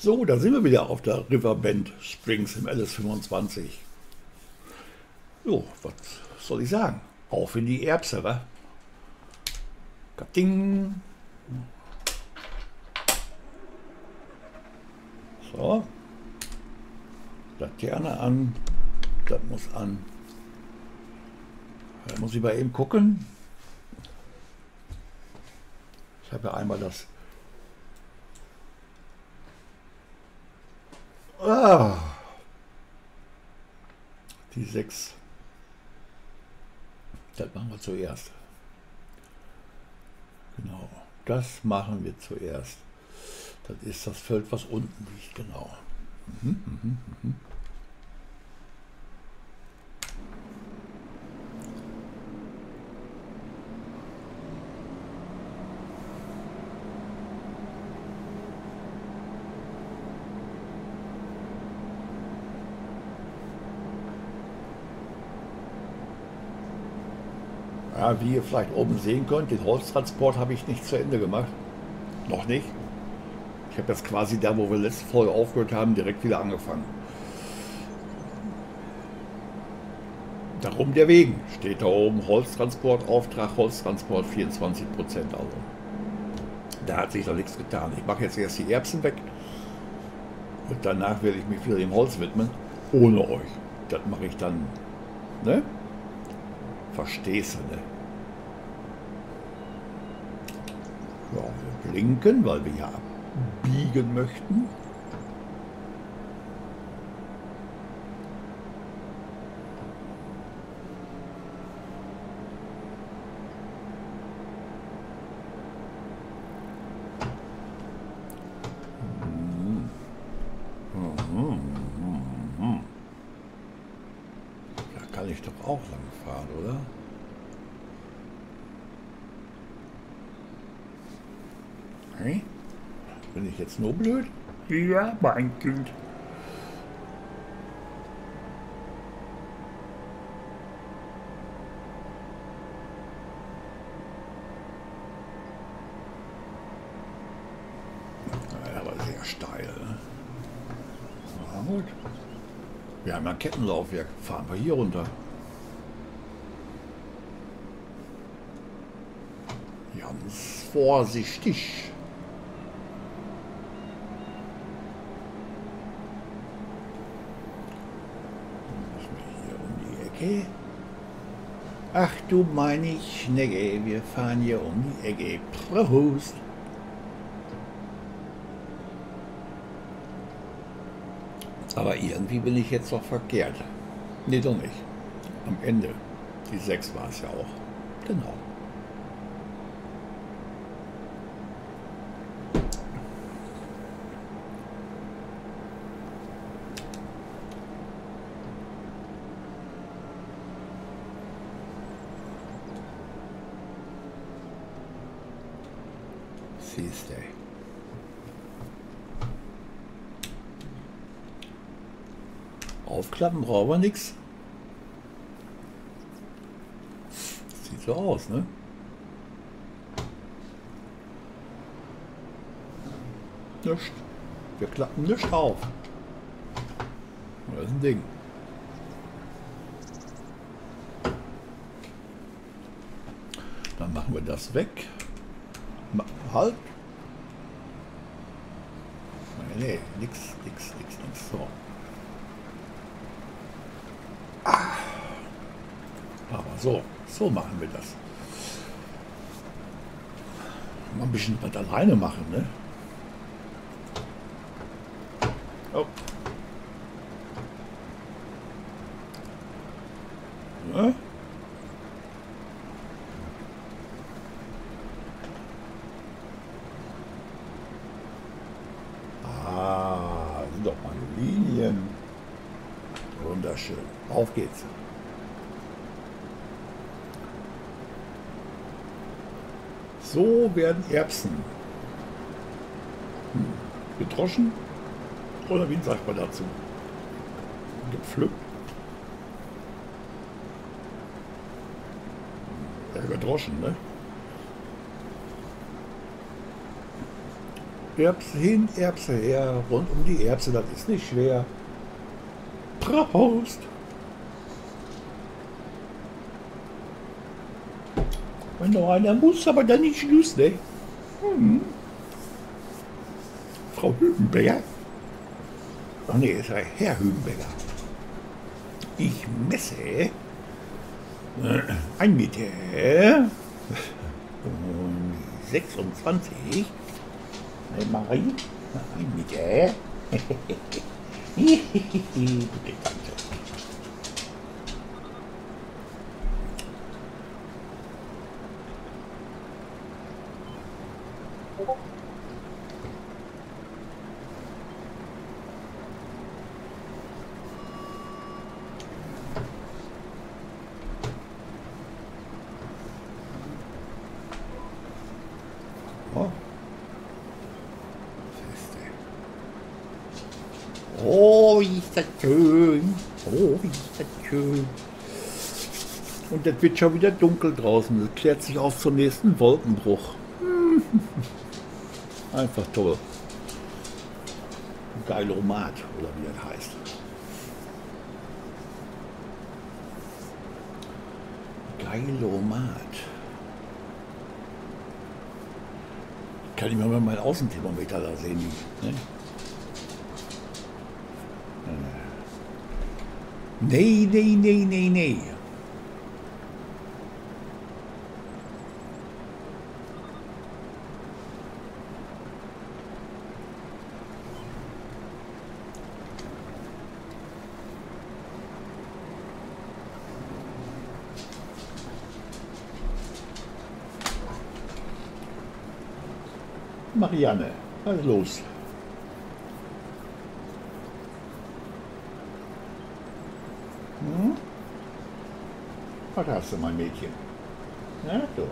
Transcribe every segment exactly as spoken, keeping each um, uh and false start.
So, da sind wir wieder auf der Riverbend Springs im L S fünfundzwanzig. Jo, was soll ich sagen? Auf in die Erbse, wa? Kating. So. Laterne an. Das muss an. Da muss ich mal eben gucken. Ich habe ja einmal das. Ah, die sechs. Das machen wir zuerst. Genau, das machen wir zuerst. Das ist das Feld, was unten liegt, genau. Mhm, mhm, mhm. Ja, wie ihr vielleicht oben sehen könnt, den Holztransport habe ich nicht zu Ende gemacht. Noch nicht. Ich habe jetzt quasi da, wo wir letzte Folge aufgehört haben, direkt wieder angefangen. Darum der Wegen. Steht da oben Holztransport, Auftrag, Holztransport vierundzwanzig Prozent. Also da hat sich noch nichts getan. Ich mache jetzt erst die Erbsen weg und danach werde ich mich wieder dem Holz widmen. Ohne euch. Das mache ich dann. Ne? Verstehst du, ne? Ja, wir blinken, weil wir ja abbiegen möchten. Da kann ich doch auch lang fahren, oder? Hey? Bin ich jetzt nur blöd? Ja, mein Kind. Ja, aber sehr steil. Ne? Na gut. Wir haben ein Kettenlaufwerk. Fahren wir hier runter. Ganz vorsichtig. Ecke. Ach du meine Schnecke, wir fahren hier um die Ecke. Prost! Aber irgendwie bin ich jetzt doch verkehrt. Nee, doch nicht. Am Ende. Die sechs war es ja auch. Genau. Siehst du. Aufklappen brauchen wir nichts. Sieht so aus, ne? Nicht. Wir klappen nicht auf. Das ist ein Ding. Dann machen wir das weg. Halt. Nee, nix, nix, nix, nix. So. Ah. Aber so, so machen wir das. Mal ein bisschen was alleine machen, ne? Oh. Ja. Doch meine Linien. Wunderschön. Auf geht's. So werden Erbsen hm. gedroschen. Oder wie sagt man dazu? Gepflückt. Ja, gedroschen, ne? Erbse hin, Erbse her, rund um die Erbse, das ist nicht schwer. Prost! Wenn noch einer muss, aber dann nicht Schluss, ne? Hm. Frau Hübenberger? Ach nee, es sei Herr Hübenberger. Ich messe äh, ein Meter und sechsundzwanzig. Ne, Marie? Ein Meter. Gute Tante. Oh, wie ist das schön. Oh, wie ist das schön. Und es wird schon wieder dunkel draußen. Es klärt sich auf zum nächsten Wolkenbruch. Einfach toll. Geilomat, oder wie das heißt. Geilomat. Kann ich mal meinen Außenthermometer da sehen. Ne? Nee, nee, nee, nee, nee. Marianne, was ist los? Hm? Was hast du, mein Mädchen? Na, du.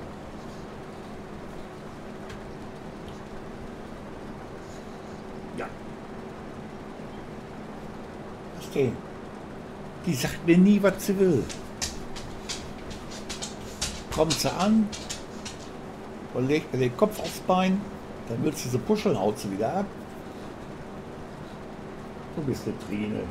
Ja. Was denn? Die sagt mir nie, was sie will. Kommt sie an und legt mir den Kopf aufs Bein, dann wird sie so puscheln, haut sie wieder ab. Du bist eine Trine.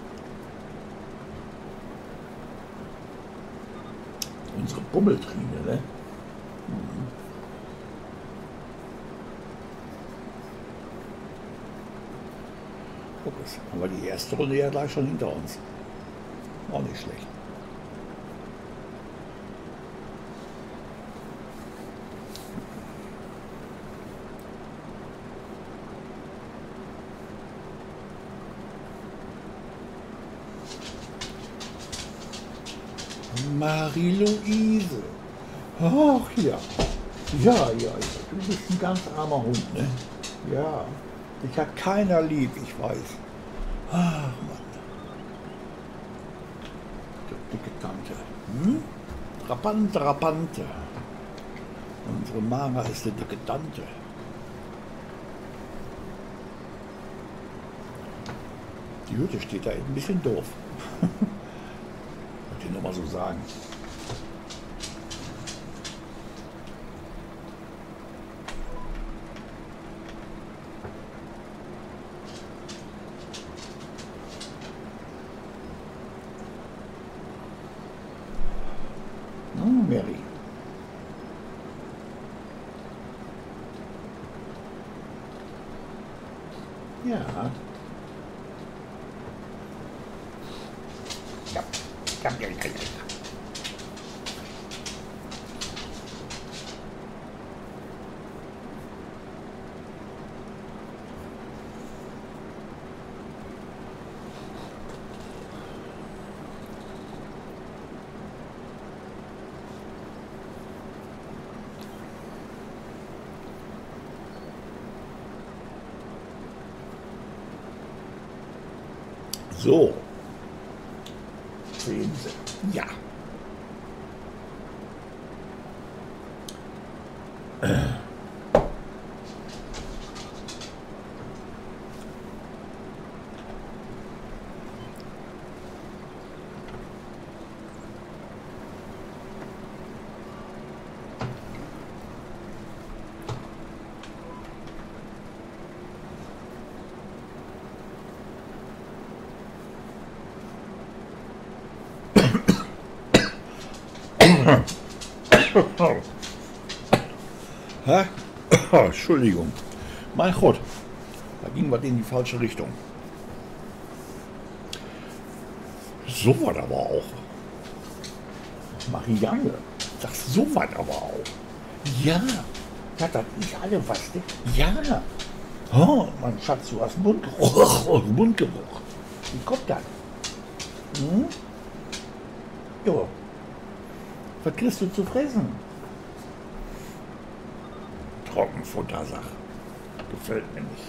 Unsere Bummeltrine, ne? Mhm. Guck es, haben wir die erste Runde ja gleich schon hinter uns. Auch nicht schlecht. Marie-Louise. Ach ja. Ja, ja, ja. Du bist ein ganz armer Hund, ne? Ja. Dich hat keiner lieb, ich weiß. Ach Mann. Du dicke Tante. Hm? Trapante, Trapante. Unsere Mara ist eine dicke Tante. Die Hütte steht da ein bisschen doof. Wollte ich nur mal so sagen. Hm, Mary. Ja. Ja, ja, ja, ja, ja. So. Sehen Sie. Ja. Hä? Entschuldigung. Mein Gott, da ging was in die falsche Richtung. So was aber auch. Marianne, das so was aber auch. Ja, ja, das ist alle was. Ne? Ja. Oh, mein Schatz, du hast Mundgeruch. Mundgeruch. Wie kommt das? Hm? Jo. Was kriegst du zu fressen? Trockenfuttersache. Gefällt mir nicht.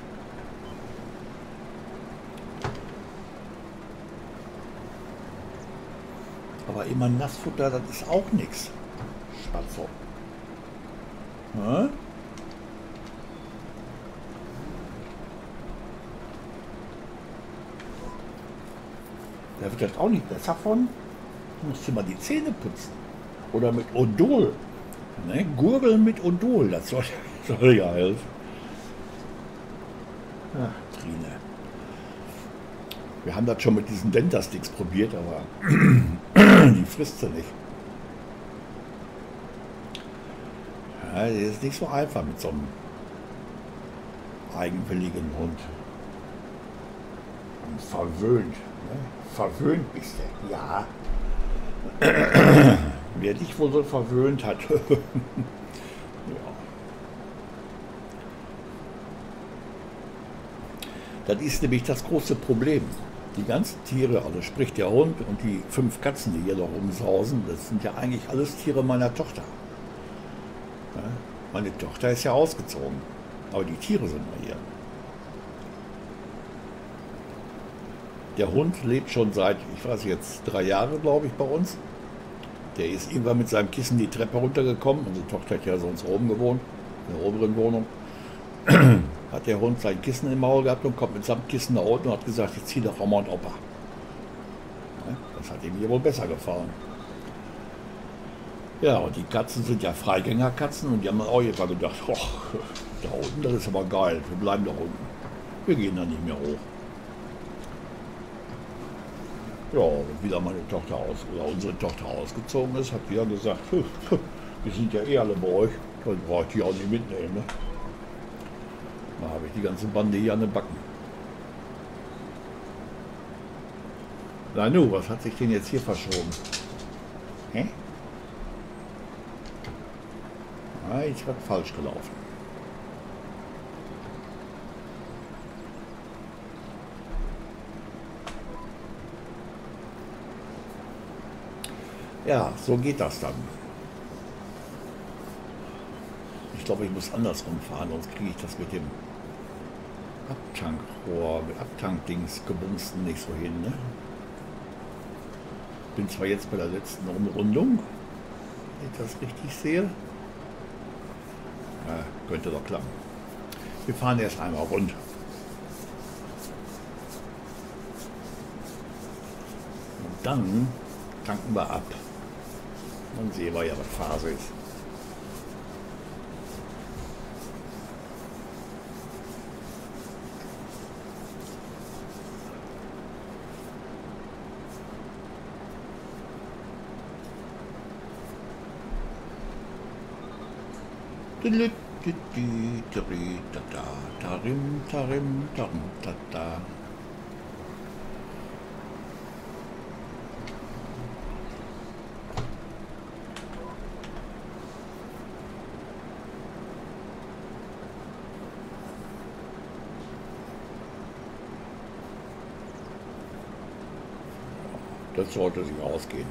Aber immer Nassfutter, das ist auch nichts. Spatzo. Hä? Da wird das auch nicht besser von. Du musst dir mal die Zähne putzen. Oder mit Odol. Ne? Gurgeln mit Odol, das soll, soll ja helfen. Ach, Trine. Wir haben das schon mit diesen Dentastix probiert, aber die frisst sie nicht. Ja, das ist nicht so einfach mit so einem eigenwilligen Hund. Und verwöhnt. Ne? Verwöhnt bist du, ja. Wer dich wohl so verwöhnt hat. Ja. Das ist nämlich das große Problem. Die ganzen Tiere, also sprich der Hund und die fünf Katzen, die hier noch rumsausen, das sind ja eigentlich alles Tiere meiner Tochter. Ja, meine Tochter ist ja ausgezogen, aber die Tiere sind noch hier. Der Hund lebt schon seit, ich weiß jetzt, drei Jahren, glaube ich, bei uns. Der ist irgendwann mit seinem Kissen die Treppe runtergekommen. Unsere Tochter hat ja sonst oben gewohnt, in der oberen Wohnung. Hat der Hund sein Kissen im Maul gehabt und kommt mit seinem Kissen nach unten und hat gesagt, ich ziehe doch Oma und Opa. Ja, das hat ihm hier wohl besser gefallen. Ja, und die Katzen sind ja Freigängerkatzen und die haben auch immer gedacht, oh, da unten, das ist aber geil, wir bleiben da unten. Wir gehen da nicht mehr hoch. Ja, wenn wieder meine Tochter aus, oder unsere Tochter ausgezogen ist, hat die ja gesagt, wir sind ja eh alle bei euch, dann brauche ich die auch nicht mitnehmen. Ne? Da habe ich die ganze Bande hier an den Backen. Na nu, was hat sich denn jetzt hier verschoben? Hä? Ah, ist was falsch gelaufen. Ja, so geht das dann. Ich glaube, ich muss andersrum fahren, sonst kriege ich das mit dem Abtankrohr, mit Abtankdings gebumsten nicht so hin. Ne? Bin zwar jetzt bei der letzten Umrundung, wenn ich das richtig sehe. Ja, könnte doch klappen. Wir fahren erst einmal rund. Und dann tanken wir ab. Dann sehen wir ja, was Phase ist. Tarim, tarim, tarim, tata. Das sollte sich ausgehen.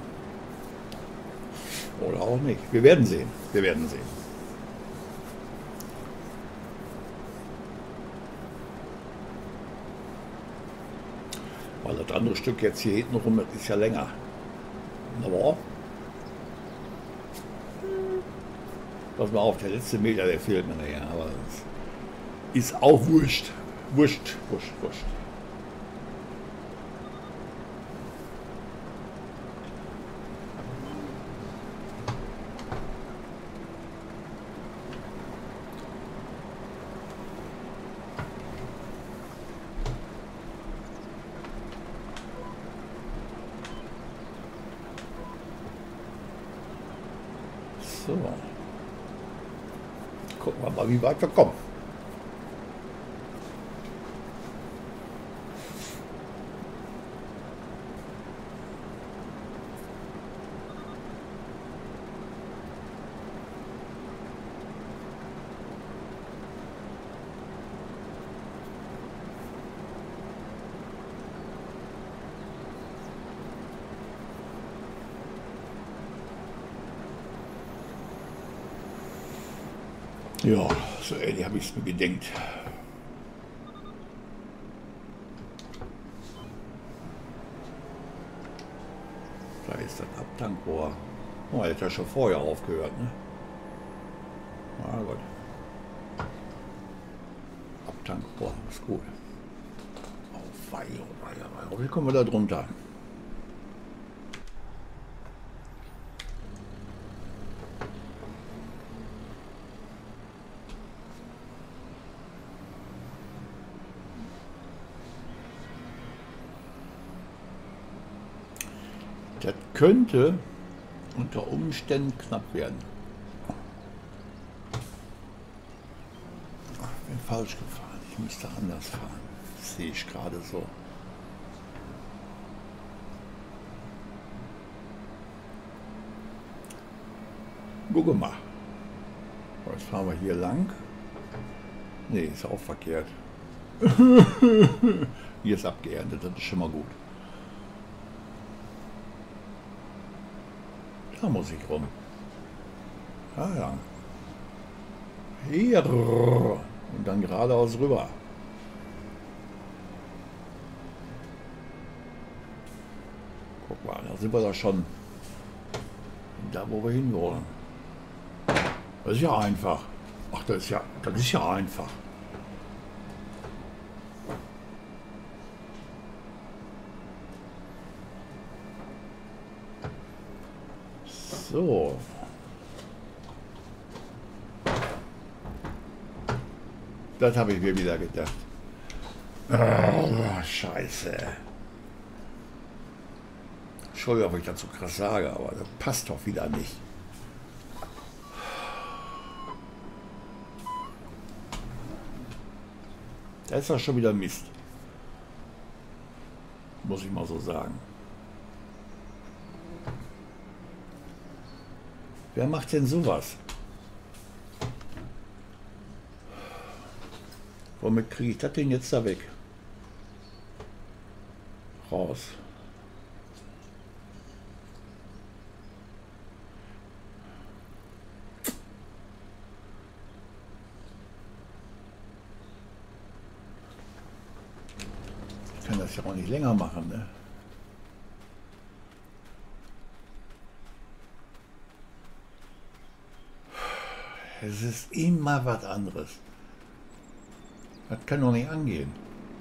Oder auch nicht. Wir werden sehen. Wir werden sehen. Weil das andere Stück jetzt hier hinten rum, das ist ja länger. Aber pass mal auf, der letzte Meter, der fehlt mir nachher. Aber das ist auch wurscht. Wurscht, wurscht, wurscht. So. Gucken wir mal, wie weit wir kommen. Ja, so ähnlich habe ich es mir gedenkt. Da ist das Abtankrohr. Oh, der hat ja schon vorher aufgehört, ne? Na gut. Abtankrohr, ist gut. Oh, wei, oh, wei, oh, wei. Wie kommen wir da drunter? Das könnte unter Umständen knapp werden. Ach, ich bin falsch gefahren. Ich müsste anders fahren. Das sehe ich gerade so. Guck mal. Jetzt fahren wir hier lang. Ne, ist auch verkehrt. Hier ist abgeerntet, das ist schon mal gut. Da muss ich rum. Ah ja. Hier. Und dann geradeaus rüber. Guck mal, da sind wir da schon. Da, wo wir hin wollen. Das ist ja einfach. Ach, das ist ja, das ist ja einfach. So. Das habe ich mir wieder gedacht. Oh, Scheiße. Entschuldigung, ob ich dazu krass sage, aber das passt doch wieder nicht. Das ist doch schon wieder Mist. Muss ich mal so sagen. Wer macht denn sowas? Womit kriege ich das denn jetzt da weg? Raus. Ich kann das ja auch nicht länger machen, ne? Es ist immer was anderes. Das kann doch nicht angehen.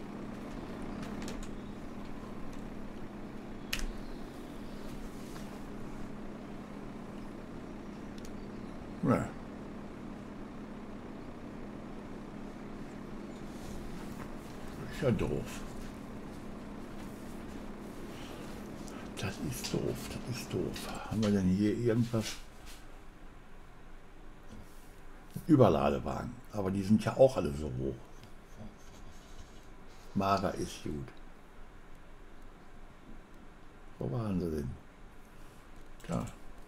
Ja. Ist ja doof. Das ist doof, das ist doof. Haben wir denn hier irgendwas? Überladewagen, aber die sind ja auch alle so hoch. Mara ist gut. Wo waren sie denn? Da.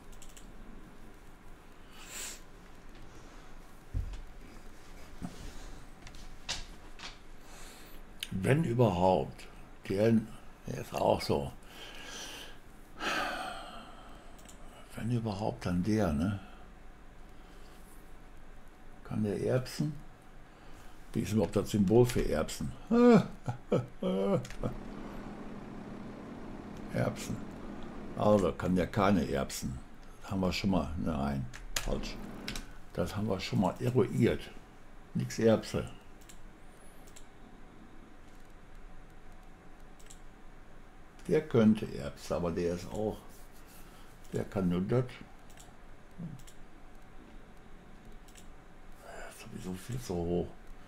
Wenn überhaupt. Der, der ist auch so. Wenn überhaupt, dann der, ne? Kann der Erbsen? Wie ist überhaupt das Symbol für Erbsen? Erbsen. Also kann der keine Erbsen. Das haben wir schon mal. Nein, falsch. Das haben wir schon mal eruiert. Nix Erbse. Der könnte Erbse, aber der ist auch. Der kann nur das. Sowieso viel zu hoch.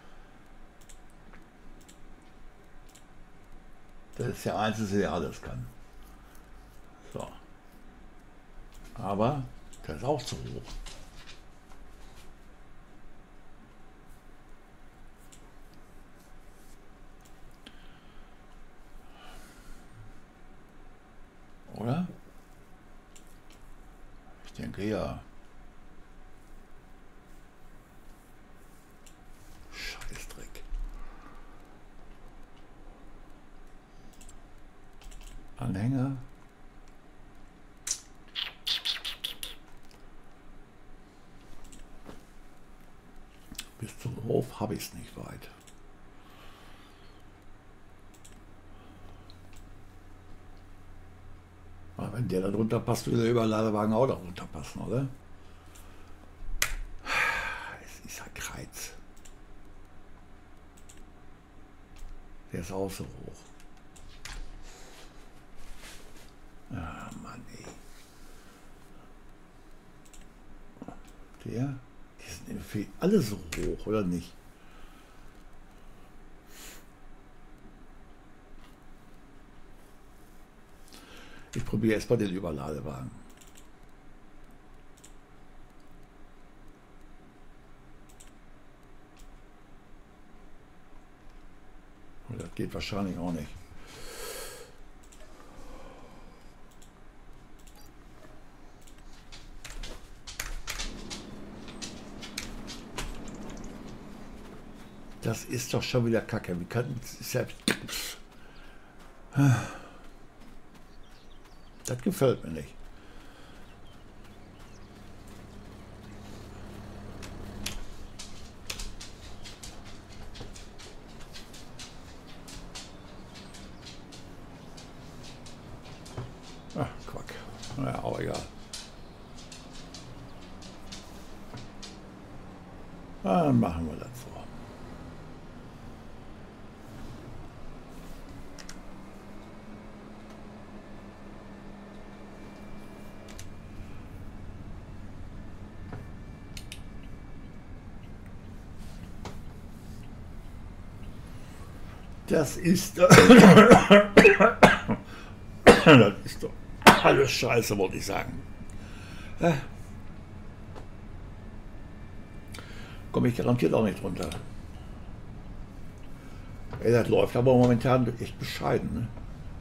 Das ist der Einzige, der alles kann. So. Aber das ist auch zu hoch. denke ja. Scheißdreck. Anhänger. Bis zum Hof habe ich es nicht weit. Aber wenn der da drunter passt, will der Überladewagen auch da drunter passen, oder? Es ist ein Kreuz. Der ist auch so hoch. Ah, Mann, ey. Der, die sind alle so hoch, oder nicht? Ich probiere erstmal den Überladewagen. Und das geht wahrscheinlich auch nicht. Das ist doch schon wieder Kacke. Wie kann das ja, das gefällt mir nicht. Ach, Quack. Naja, auch egal. Dann machen wir das so. Das ist, das ist doch alles Scheiße, wollte ich sagen. Äh, komme ich garantiert auch nicht runter. Ey, das läuft aber momentan echt bescheiden. Ne?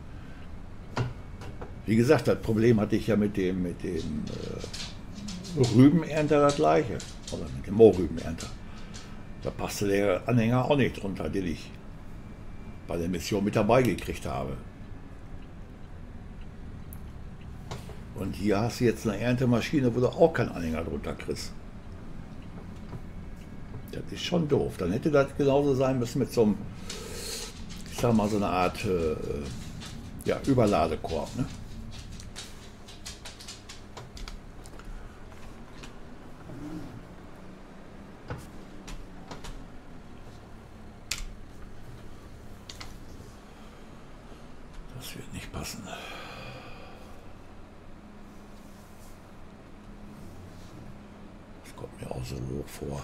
Wie gesagt, das Problem hatte ich ja mit dem, mit dem äh, Rübenernter das gleiche. Oder mit dem Mohrrübenernter. Da passte der Anhänger auch nicht drunter, den ich bei der Mission mit dabei gekriegt habe. Und hier hast du jetzt eine Erntemaschine, wo du auch keinen Anhänger drunter kriegst. Das ist schon doof. Dann hätte das genauso sein müssen mit so einem, ich sag mal, so eine Art äh, ja, Überladekorb. Ne? Das wird nicht passen. Das kommt mir auch so hoch vor.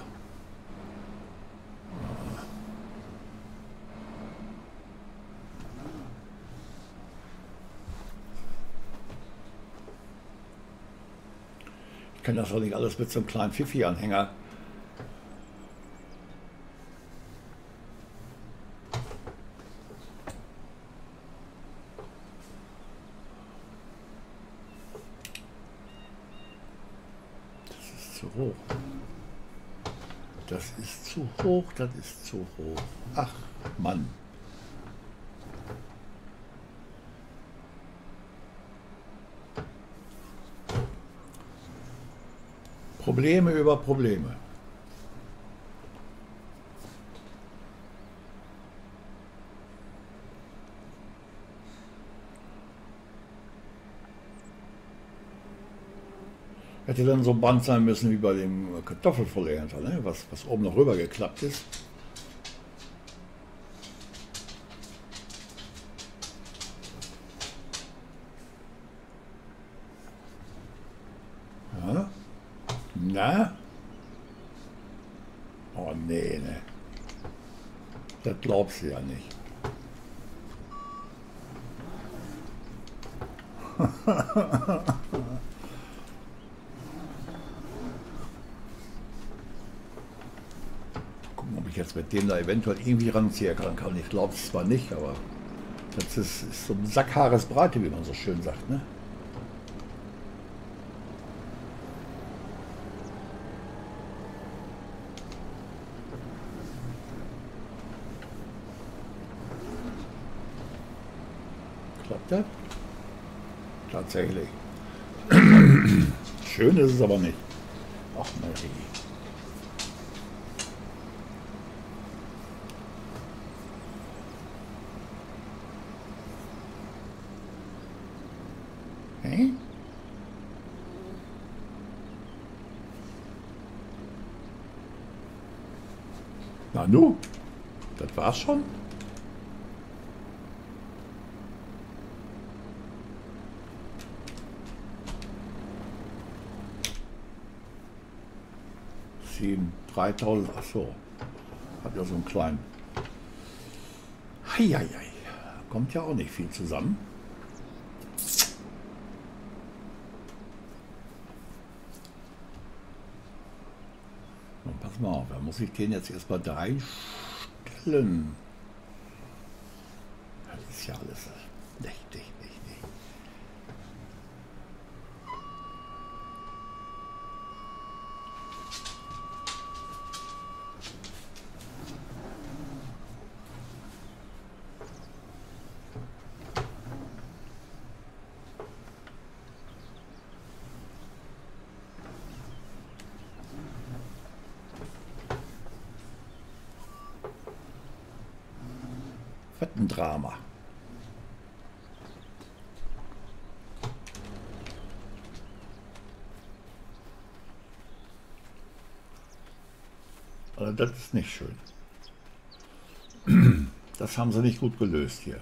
Ich kann das doch nicht alles mit so einem kleinen Pfiffi-Anhänger. Zu hoch. Das ist zu hoch, das ist zu hoch. Ach, Mann. Probleme über Probleme. Hätte dann so ein Band sein müssen wie bei dem Kartoffelvollernter, ne? was, was oben noch rüber geklappt ist. Ja. Na? Oh nee, ne. Das glaubst du ja nicht. Ob ich jetzt mit dem da eventuell irgendwie ranziehen kann, kann ich glaube es zwar nicht, aber das ist, ist so ein Sack Haaresbreite, wie man so schön sagt, ne? Klappt das? Tatsächlich. Schön ist es aber nicht. Ach, Marie. Hey? Na nu, das war's schon. sieben, dreitausend, ach so. Hat ja so einen kleinen. Heieiei. Kommt ja auch nicht viel zusammen. Und pass mal auf, da muss ich den jetzt erstmal drei stellen. Das ist ja alles nicht, nicht, nicht, nicht. Was ein Drama. Also das ist nicht schön. Das haben sie nicht gut gelöst hier.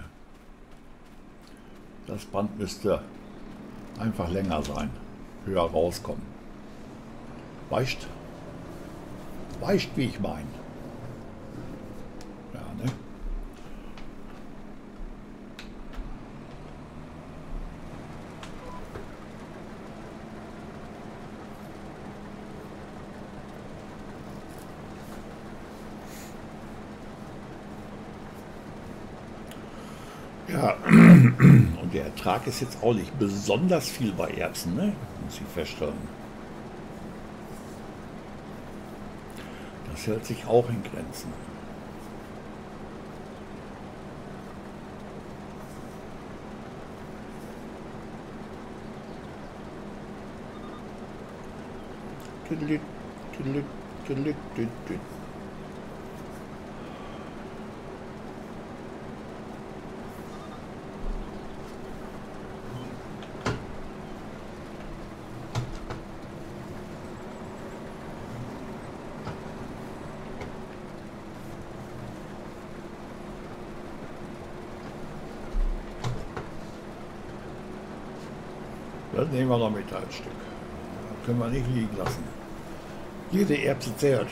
Das Band müsste einfach länger sein, höher rauskommen. Weißt? Weißt, wie ich meine. Ja, ne? Ja, und der Ertrag ist jetzt auch nicht besonders viel bei Erbsen, ne? Muss ich feststellen. Das hält sich auch in Grenzen. Tüdelit, tüdelit, tüdelit, tüdelit. Das nehmen wir noch mit als Stück. Das können wir nicht liegen lassen. Jede Erbse zählt.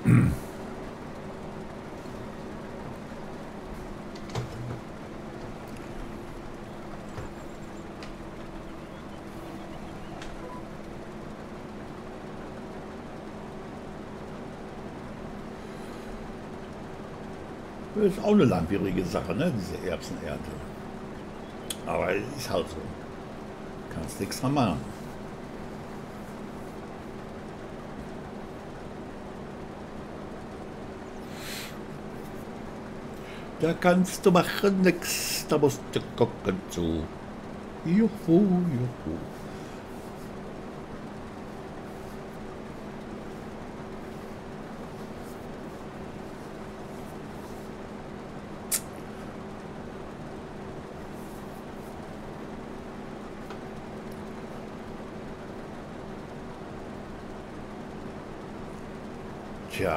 Das ist auch eine langwierige Sache, ne? Diese Erbsenernte. Aber es ist halt so. Kannst nichts dran machen. Da kannst du machen nix, da musst du gucken zu. Juhu, juhu. Tja.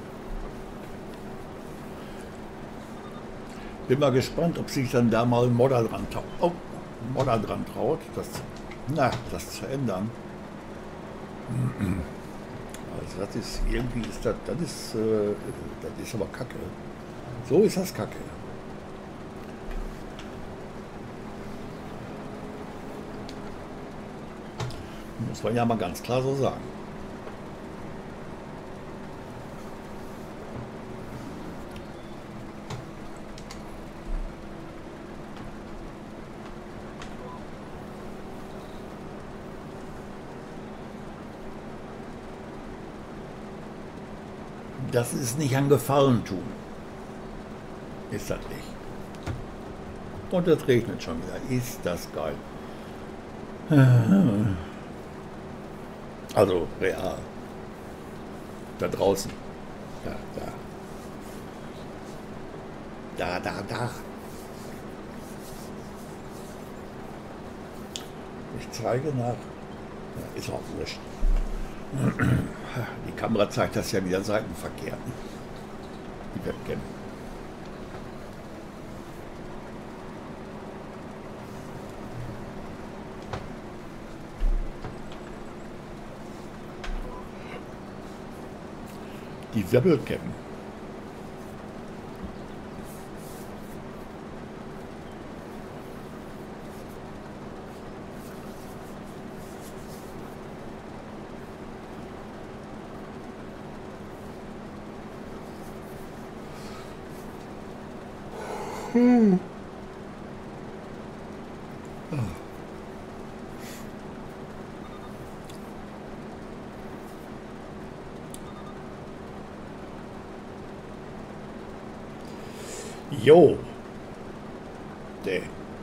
Bin mal gespannt, ob sich dann da mal ein Modder dran traut. Oh, ein Modder dran traut, das, na, das zu ändern. Also das ist irgendwie ist das, das ist, äh, das ist aber Kacke. So ist das Kacke. Muss man ja mal ganz klar so sagen. Das ist nicht an Gefallen tun. Ist das nicht. Und es regnet schon wieder. Ist das geil. Also real. Da draußen. Da, da. Da, da, da. Ich zeige nach. Ja, ist auch wurscht. Die Kamera zeigt das ja wieder seitenverkehrt. Die Webcam. Die Webcam. Hm. Ah. Jo. Der.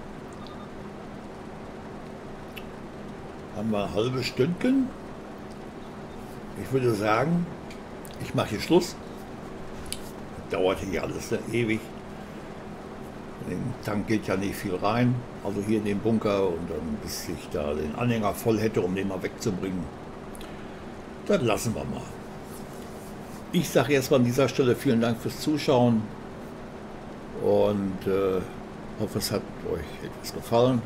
Haben wir ein halbes Stündchen. Ich würde sagen, ich mache hier Schluss. Dauerte hier alles sehr ewig. In den Tank geht ja nicht viel rein, also hier in den Bunker, und dann bis ich da den Anhänger voll hätte, um den mal wegzubringen. Dann lassen wir mal. Ich sage erstmal an dieser Stelle vielen Dank fürs Zuschauen und äh, hoffe, es hat euch etwas gefallen.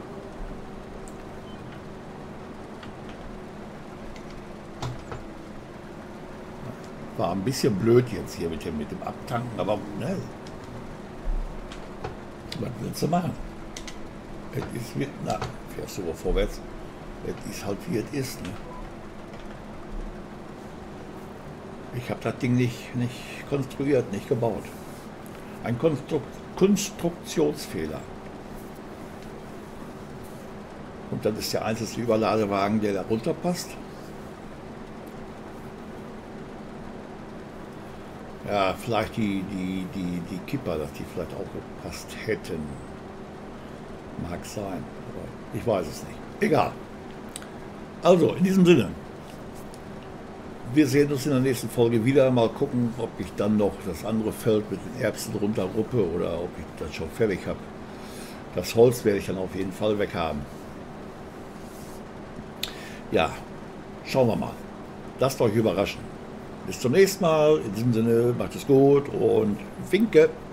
War ein bisschen blöd jetzt hier mit dem, mit dem Abtanken, aber ne, was willst du machen? Es ist wie, na, fährst du wohl vorwärts, es ist halt wie es ist. Ne? Ich habe das Ding nicht, nicht konstruiert, nicht gebaut. Ein Konstru Konstruktionsfehler. Und das ist der einzige Überladewagen, der da runterpasst. Ja, vielleicht die, die, die, die Kipper, dass die vielleicht auch gepasst hätten. Mag sein, aber ich weiß es nicht. Egal. Also, in diesem Sinne. Wir sehen uns in der nächsten Folge wieder. Mal gucken, ob ich dann noch das andere Feld mit den Erbsen runterruppe oder ob ich das schon fertig habe. Das Holz werde ich dann auf jeden Fall weg haben. Ja, schauen wir mal. Lasst euch überraschen. Bis zum nächsten Mal. In diesem Sinne, macht es gut und winke.